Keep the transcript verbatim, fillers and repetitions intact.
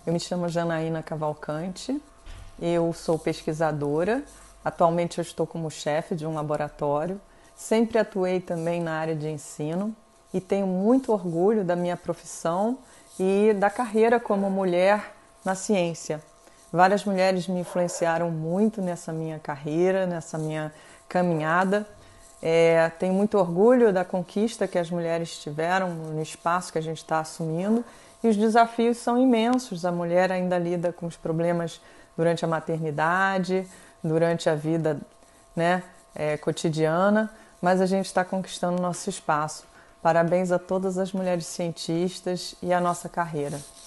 Eu me chamo Janaína Cavalcante, eu sou pesquisadora, atualmente eu estou como chefe de um laboratório, sempre atuei também na área de ensino e tenho muito orgulho da minha profissão e da carreira como mulher na ciência. Várias mulheres me influenciaram muito nessa minha carreira, nessa minha caminhada. É, tenho muito orgulho da conquista que as mulheres tiveram no espaço que a gente está assumindo e os desafios são imensos. A mulher ainda lida com os problemas durante a maternidade, durante a vida, né, é, cotidiana, mas a gente está conquistando nosso espaço. Parabéns a todas as mulheres cientistas e a nossa carreira.